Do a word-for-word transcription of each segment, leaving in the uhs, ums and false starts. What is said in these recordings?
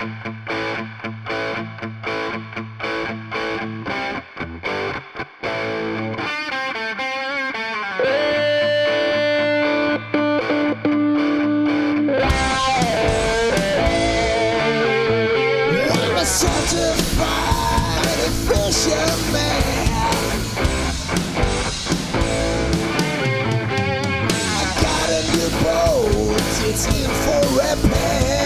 I'm a certified fisherman. I got a new boat, it's in for repair.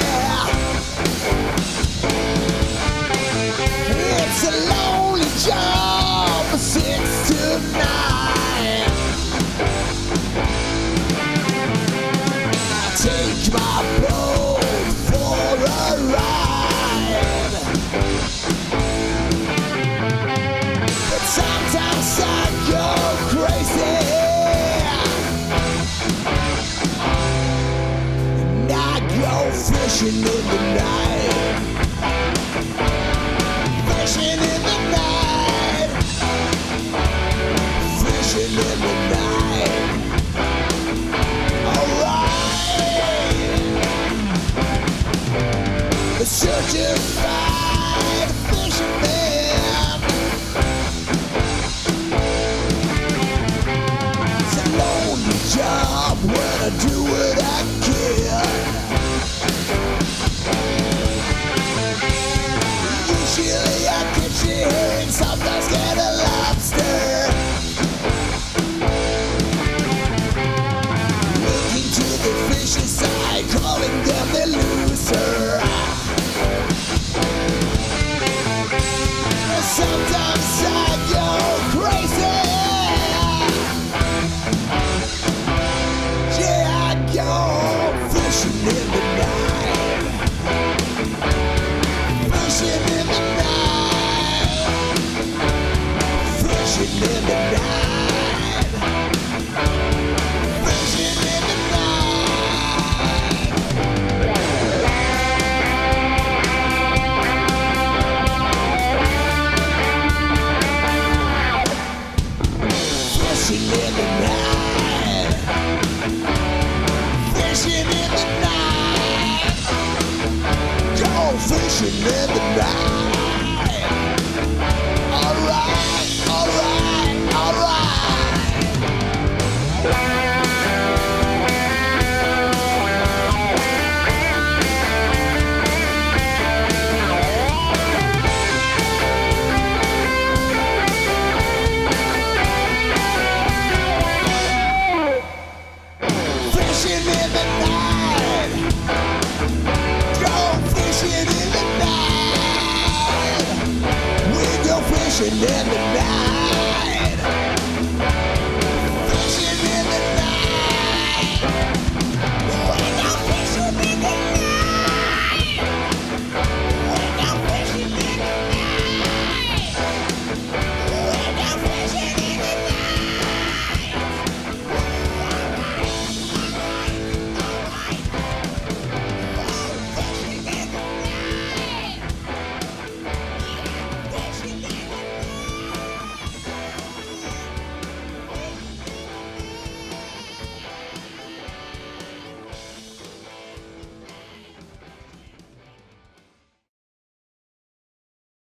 It's a lonely job, six to nine. I take my boat for a ride, but sometimes I go crazy, and I go fishing in the night. Fishing in the night, fishing in the night. Alright, a certified fisherman. It's a lonely job when I do what I can. Usually I catch a herring, sometimes get a lobster. Looking to the fish's side, calling them the loser. Sometimes I go crazy. Yeah, I go fishing in the night. Fishing in the night, fishing in the night, fishing in the night. Fishing in the night, fishing in the night, go fishing in